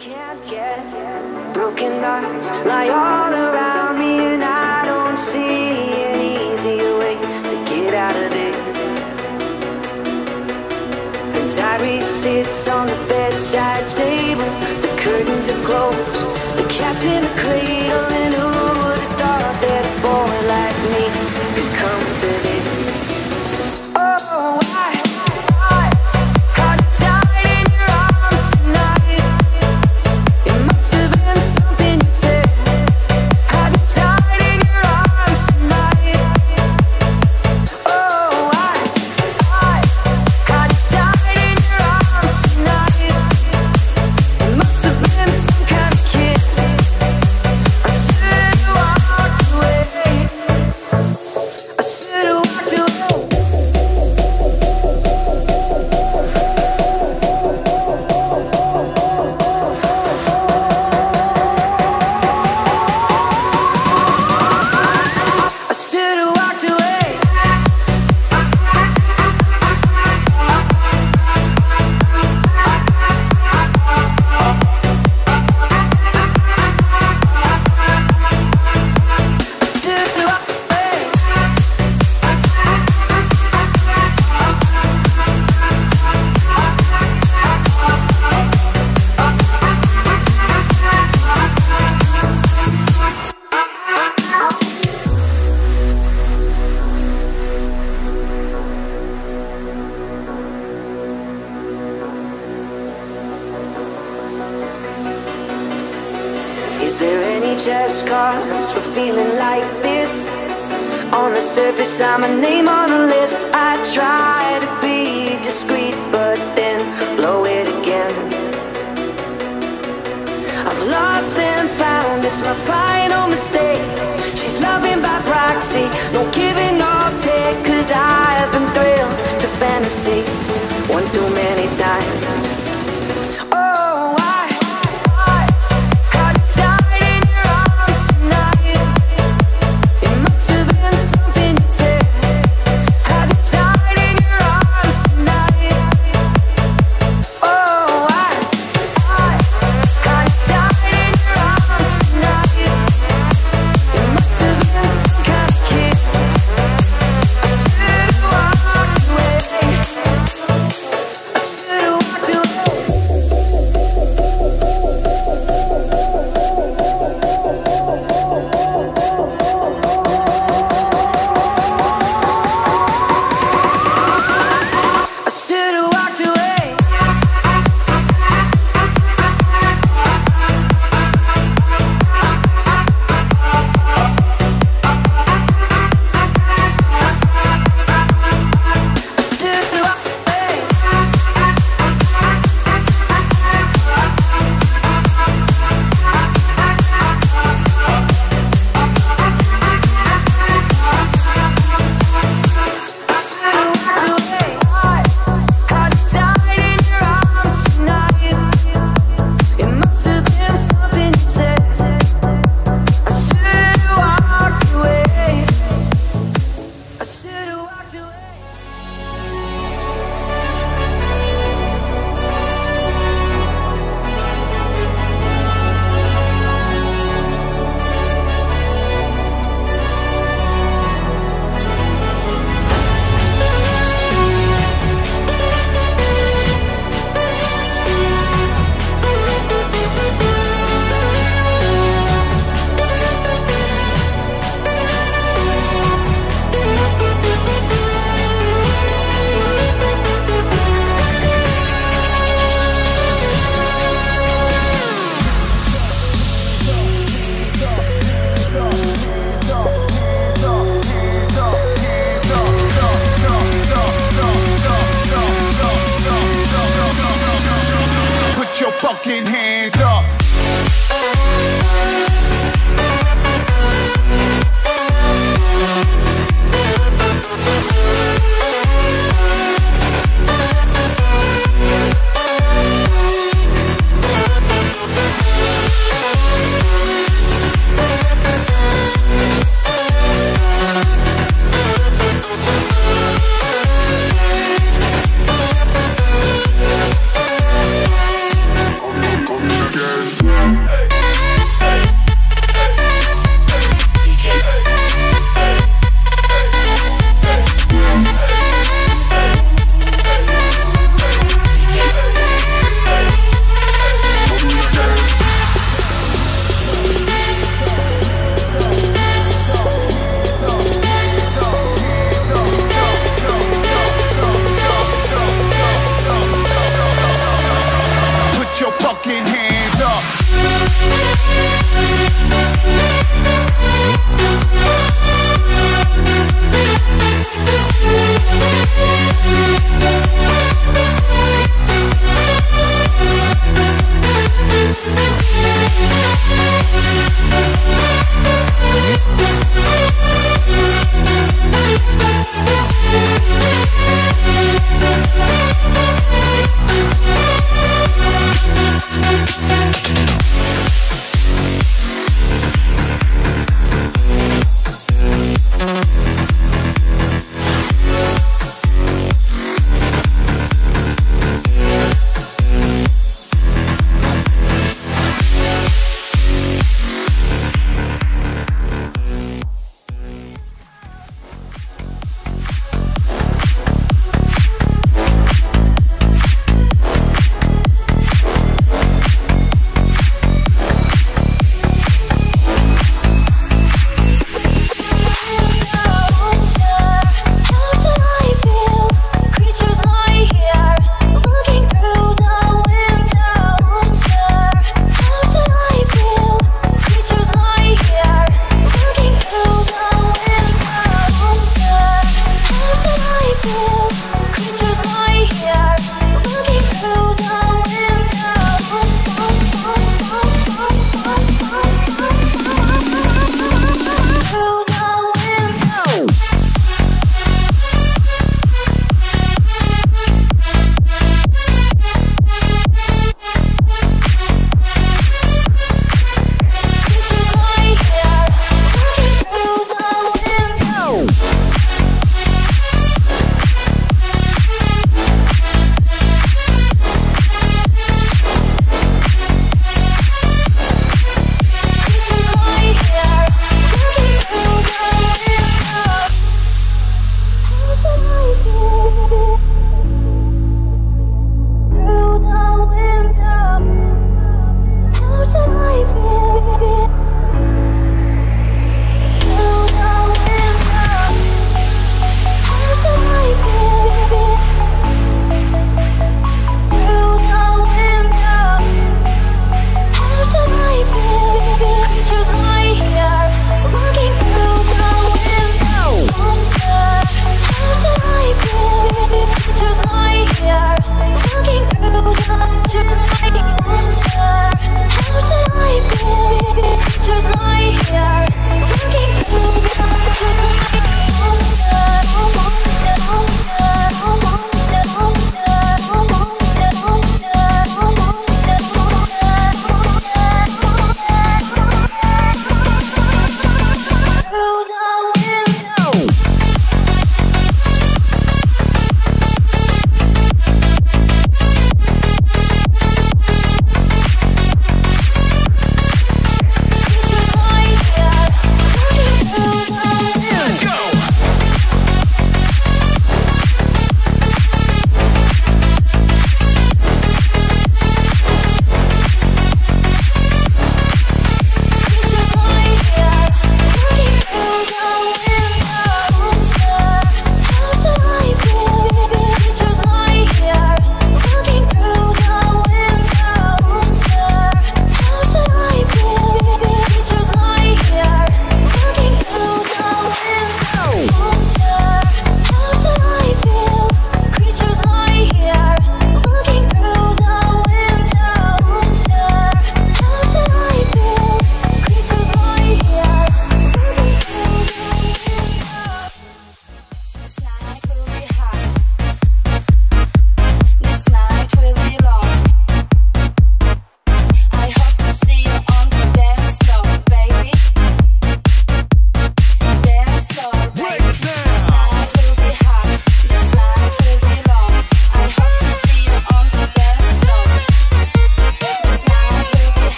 can't get broken hearts lie all around me, and I don't see an easier way to get out of there. The diary sits on the bedside table, the curtains are closed, the cat's in the cradle, and who would have thought that a boy like me could come to this? Oh, just cause for feeling like this? On the surface I'm a name on a list. I try to be discreet, but then blow it again. I've lost and found, it's my final mistake. She's loving by proxy, no giving no take, cause I've been thrilled to fantasy one too many times. Oh, fucking hands up. Come together.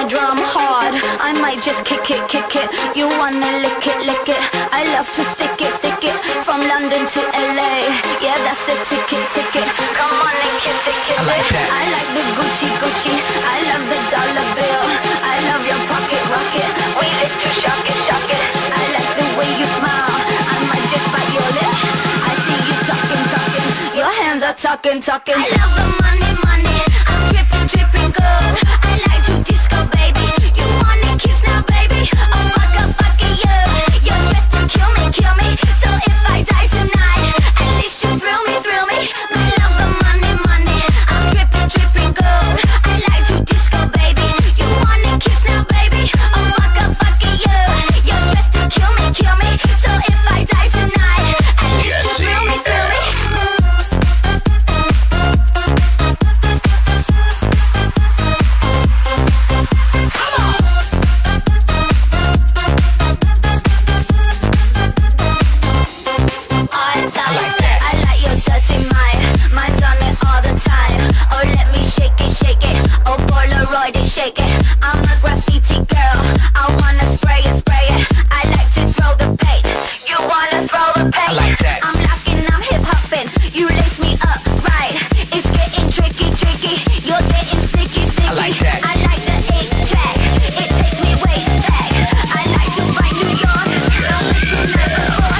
my drum hard, I might just kick it, kick it. You wanna lick it, lick it. I love to stick it, stick it. From London to LA, yeah, that's a ticket, ticket. Come on and kiss it, kiss it. I like that. I like the Gucci, Gucci. I love the dollar bill. I love your pocket rocket. We live to shock it, shock it. I like the way you smile. I might just bite your lip. I see you talking, talking. Your hands are talking, talking. I love the money, money. I'm dripping, dripping good. I like to disco, baby. You wanna kiss now, baby? Oh, fuck it, yeah. You're dressed to kill me, kill me. So if I die tonight, at least you thrill me, thrill me. I love the money, money. I'm dripping, dripping good. I like to disco, baby. You wanna kiss now, baby? Oh, fuck it, yeah. You're dressed to kill me, kill me. So if I die tonight, at least you thrill me, thrill me. Shake it. I'm a graffiti girl. I wanna spray it, spray it. I like to throw the paint. You wanna throw the paint? I like that. I'm locking, I'm hip hopping. You lace me up, right? It's getting tricky, tricky. You're getting sticky, sticky. I like that. I like the 8-track. It takes me way back. I like to find New York. Don't let you never fall.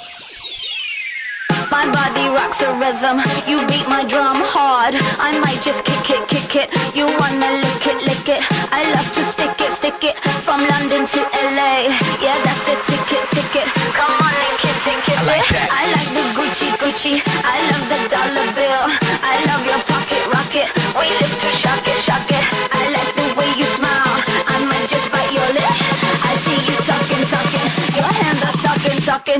My body rocks a rhythm. You beat my drum hard. I might just kick it, kick it. You wanna lick it, lick it. I love to stick it, stick it. From London to LA, yeah, that's a ticket, ticket. Come on and kiss it, kiss it. I like that. I like the Gucci, Gucci. I love the dollar bill. I love your pocket rocket. We live to shock it, shock it. I like the way you smile. I might just bite your lip. I see you talking, talking. Your hands are talking, talking.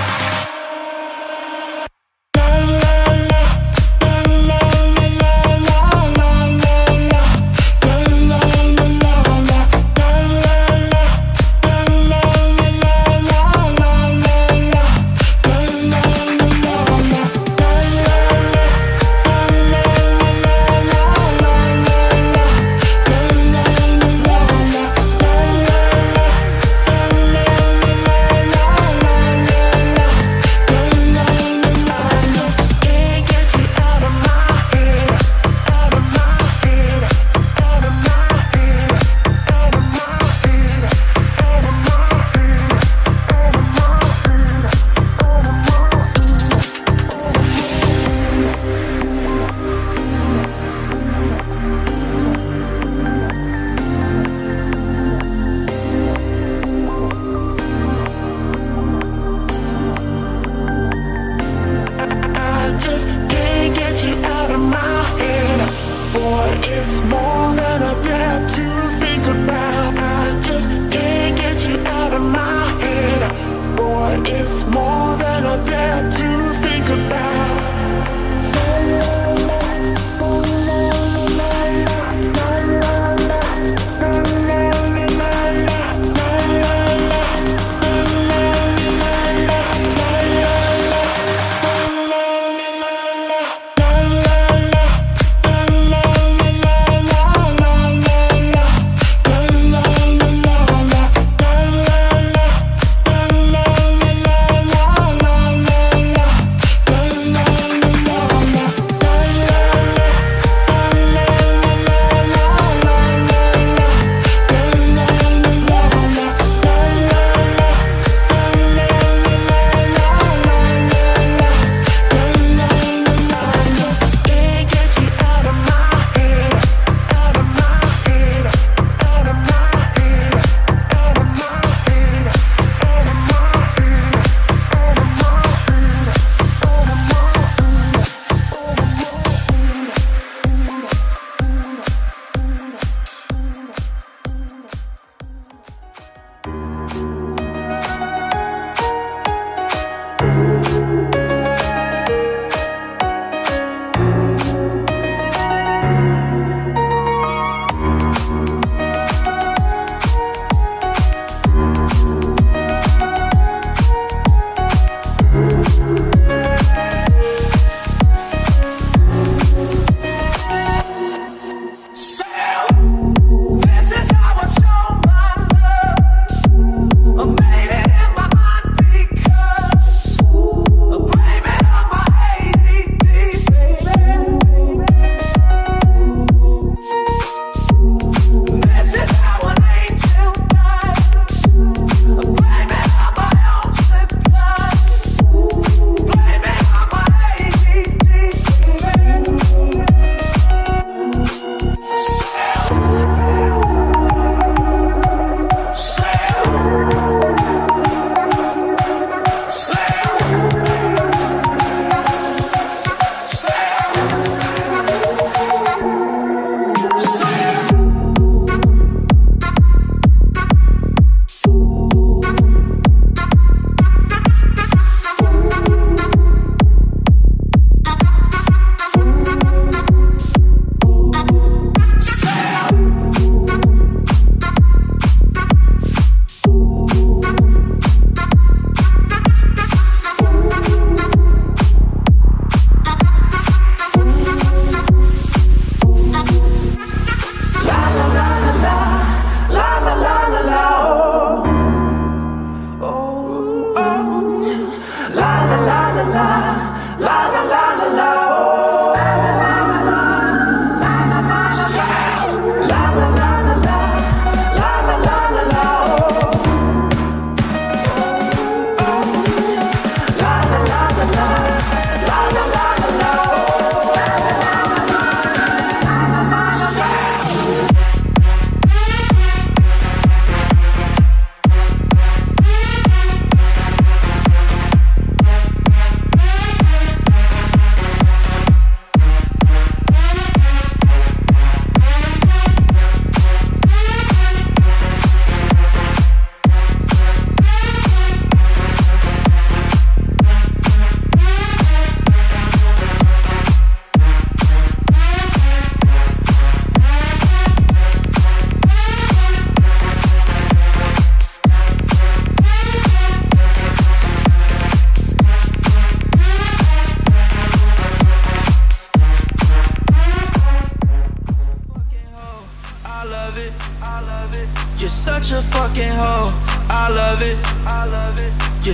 La la la la la la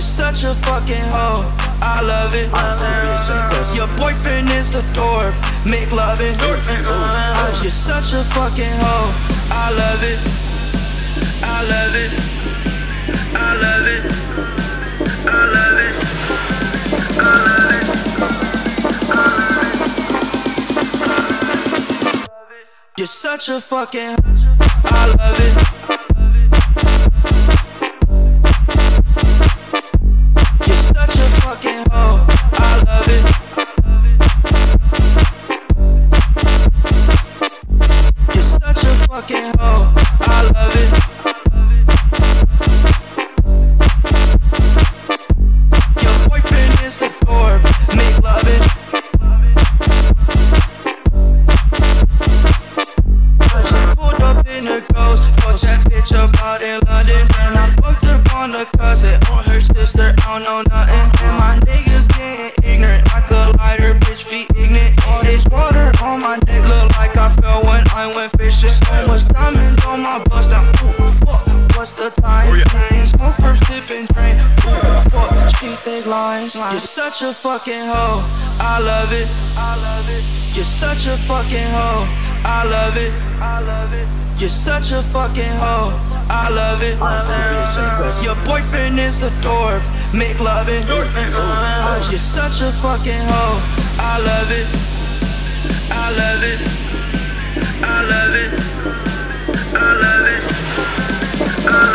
You're such a fucking hoe, I love it. Cause your boyfriend is the dork, make loving. You're such a fucking hoe, I love it. I love it. I love it. I love it. I love it. You're such a fucking, I love it. You're such a fucking hoe, I love it. You're such a fucking hoe, I love it. Your boyfriend is the dork, make loving. Fucked that bitch up out in London, and I fucked up on the cousin, on her sister, I don't know nothing. And my niggas getting ignorant, like a lighter, bitch, we ignorant. All this water on my neck look like I fell when I went fishing. So much diamonds on my bust, now ooh, fuck, what's the time? Smoke, perp, sippin', drain, ooh, fuck, she take lines. You're such a fucking hoe, I love it. You're such a fucking hoe, I love it. You're such a fucking hoe, I love it. Cause your boyfriend is the dork, make loving. You're such a fucking hoe, I love it. I love it. I love it. I love it. I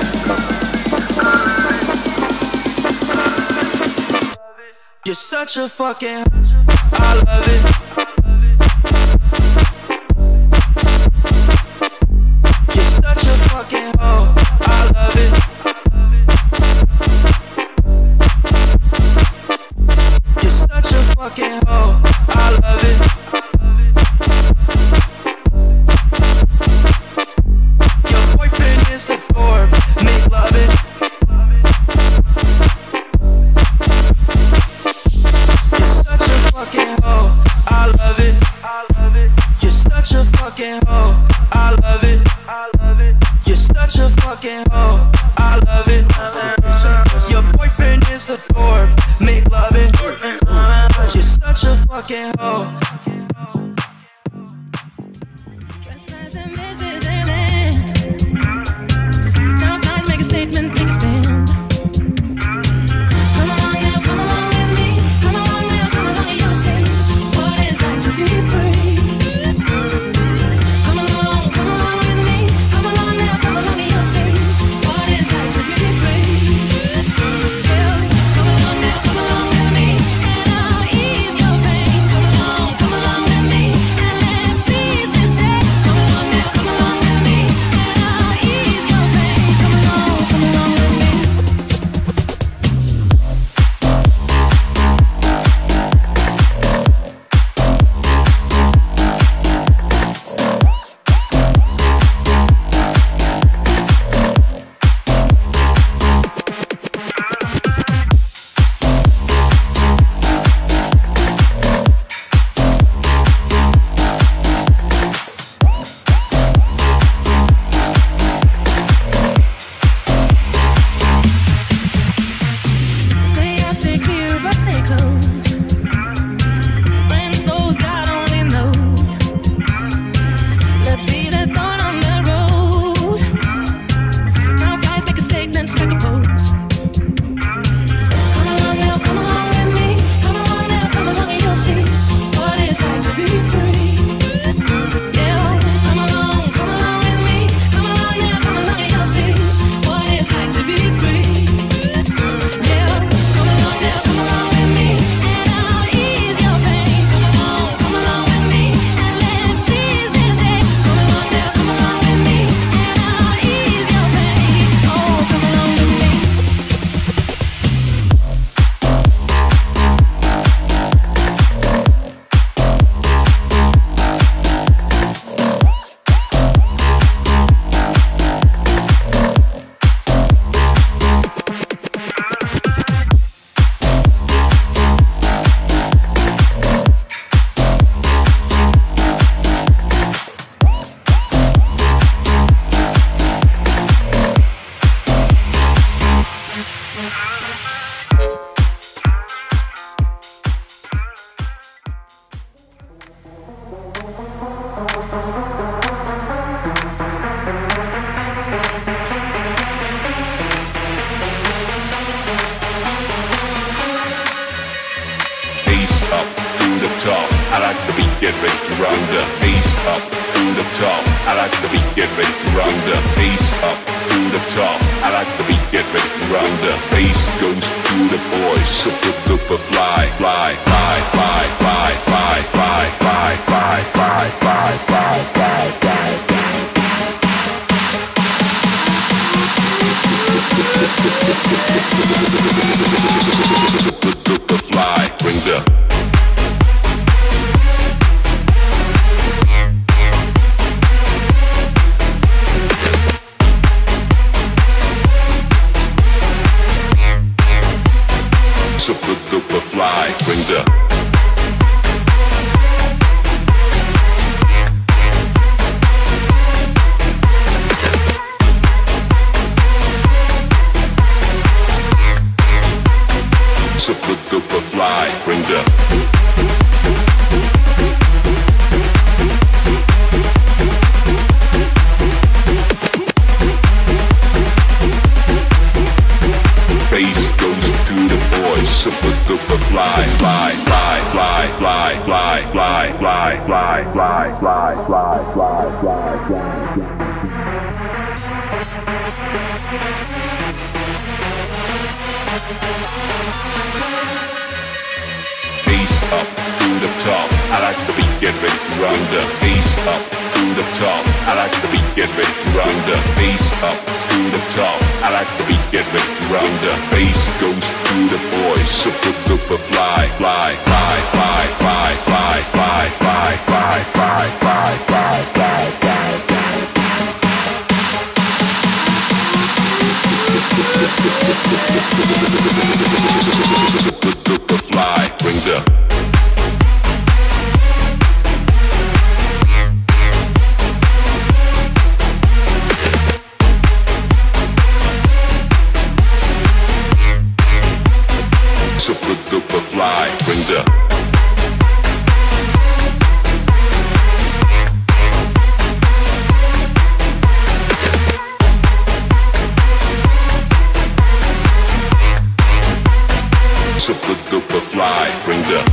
love it. You're such a fucking, I love it. Such a fucking hoe, I love it. You're such a fucking hoe, I love it. Your boyfriend is the dork, make loving. You're such a fucking hoe, I love it. You're such a fucking hoe, I love it. You're such a fucking hoe, I love it. Your boyfriend is the dork, make loving. You're such a fucking hoe. Trespassing, this is their land. Tough guys make a statement, take a stand. Come along now, come along with me. Come along now, come along and you'll see what it's like to be free. Come along with me. Come along now, come along and you'll see what it's like to be free. Yeah. Come along now, come along with me, and I'll ease your pain. Come along with me, and let's seize this day. Come along now, come along with me, and I'll ease your pain. Come along with me. like the beat, get ready to run the bass up to the top. I like the beat, get ready to run the bass up to the top. I like the beat, get ready to run the bass goes to the boys. Super duper fly, fly, fly, fly, fly, fly, fly, fly, fly, fly, fly, fly, fly, fly. Super duper fly, bring the super duper fly, bring the super duper fly, bring the bass goes to the boys. Super duper fly, fly, fly, fly, fly, fly, fly, fly, fly, fly, fly, fly, fly, fly, fly. Bass up to the top. I like the beat, get ready to run the bass up to the top. I like the beat, get ready to run the bass up to the top. I like the beat, get ready to run the bass goes to the boys. Super duper fly, fly, fly, fly, fly, fly, fly, fly, fly, fly, fly, fly, fly, fly. Super duper fly, bring the super duper fly, bring the super duper fly, bring the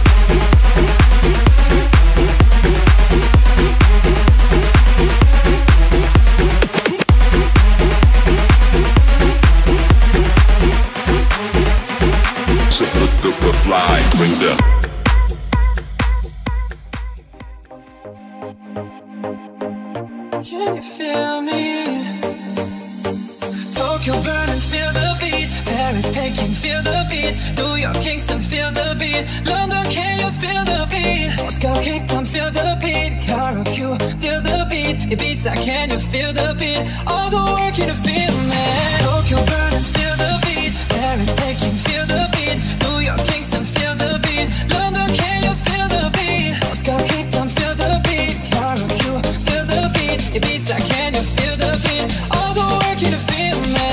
super duper fly, bring the Can you feel me? Tokyo burning, feel the beat. Paris, Peking, feel the beat. New York, Kingston, feel the beat. London, can you feel the beat? Moscow, Cape Town, feel the beat. Cairo, Q, feel the beat. Ibiza, can you feel the beat? All the work you to feel me. Tokyo burning, feel the beat. Paris, Peking, feel the beat. New York, Kingston, feel the beat. London, can you feel the beat? Moscow, Cape Town, feel the beat. Cairo, Q, feel the beat. Ibiza, can you feel the beat? All the work you to feel me.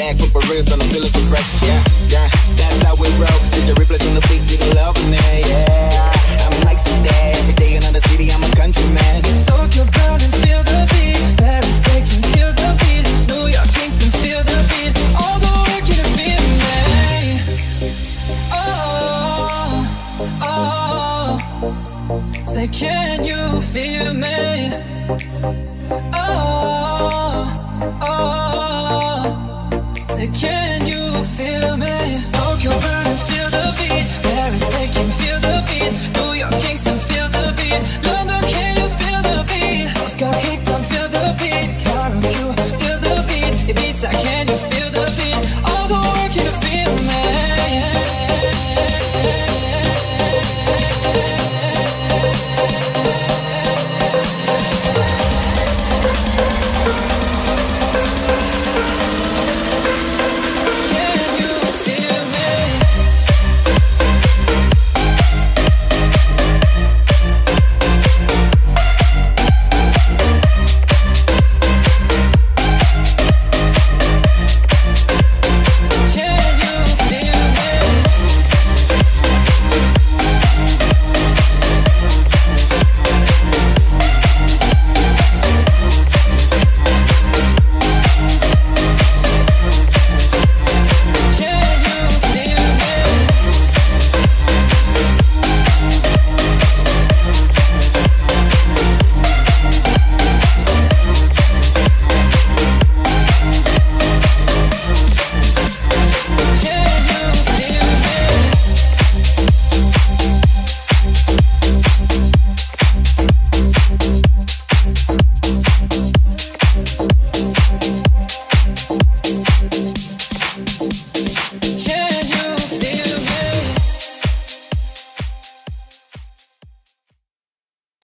real, so I'm feeling so fresh. Yeah, yeah, that's how we roll. Did you replace on the beat? Do you love me? Yeah.